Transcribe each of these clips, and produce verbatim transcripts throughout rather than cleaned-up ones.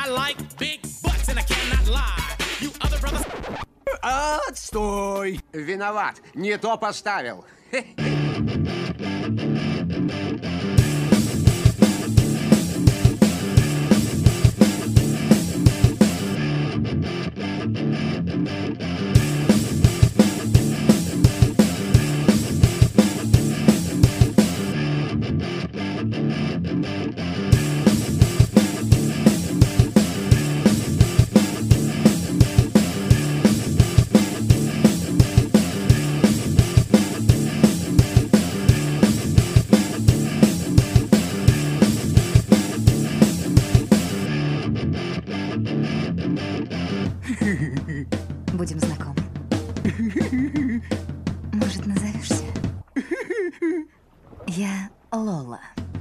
Отстой! Виноват, не то поставил. Будем знакомы. Может, назовешься? Я Лола.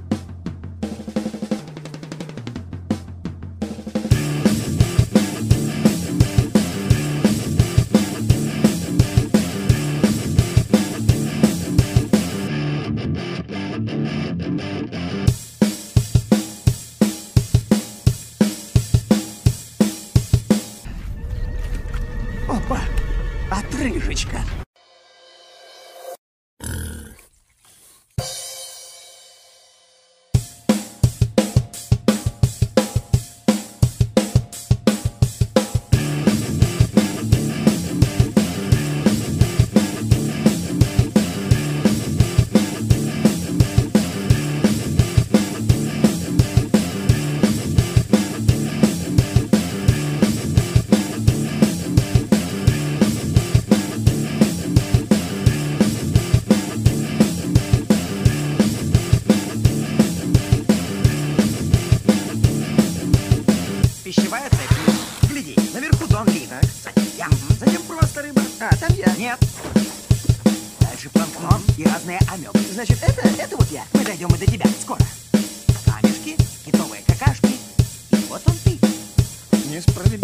Опа! Отрыжечка! Пищевая цепь. Гляди, наверху тонкий. Так, затем я. Затем просто рыба. А, там я. Нет. Дальше планктон и разные амебы. Значит, это, это вот я. Мы дойдем и до тебя скоро. Камешки, китовые какашки. И вот он ты. Несправедливо.